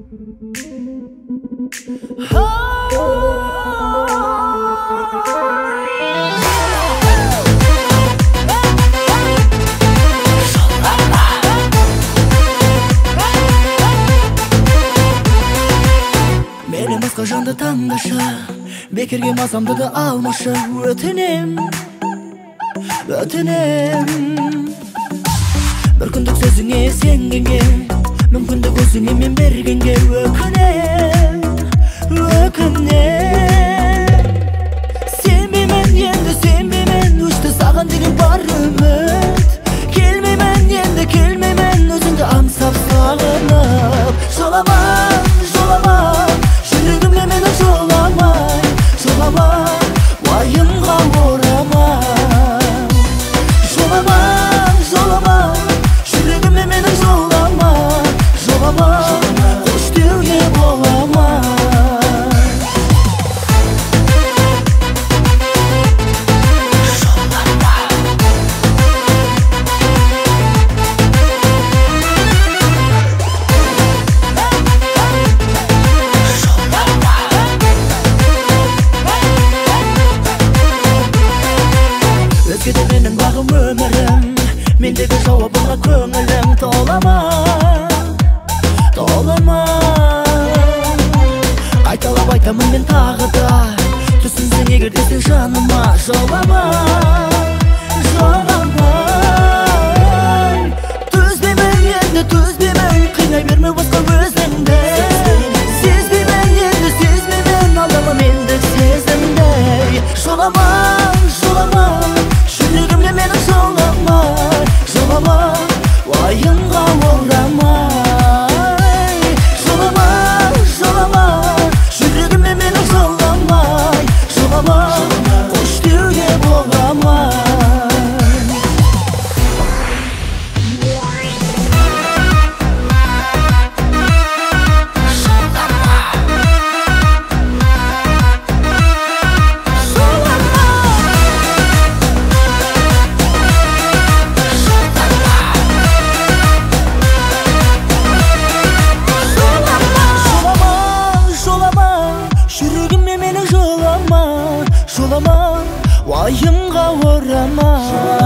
Meni başka janda tangdaşı, bekerge masamda da almaşı. Ötenim, ötenim. Bir kündük sözüne sengenge, mümkündük özüne men bergenge. Ökenem, ökenem. Sevmeymen yendi, sevmeymen uçtu sağın degen bar ümit. Kelmeymen yendi, kelmeymen özünde ansap sağınıp. Jolaman, jolaman, жүрегімle мені жоламай, жоламай, уайымға орамай. Жоламай, жоламай, жүрегімle мені жоламай, жоламай, қош деуге боламай. Өзгеде менің бағым өмірім, мендегі жауабыма көңілім толама, толама. Қайталап айтамын мен тағы да, түсінсең егер де сен жаныма. Жолама, жолама. Төзбеймін енді, төзбеймін, қинай берме басқа өзіңді. Сезбеймін енді, сезбеймін, алдама менді сезімді. Жолама, жолама, жүрегімде мені жоламай, жоламай, уайымға орамай. Жоламай, жоламай, жүрегімде мені жоламай, жоламай, қош деуге боламай. Жолама, уайымға орама.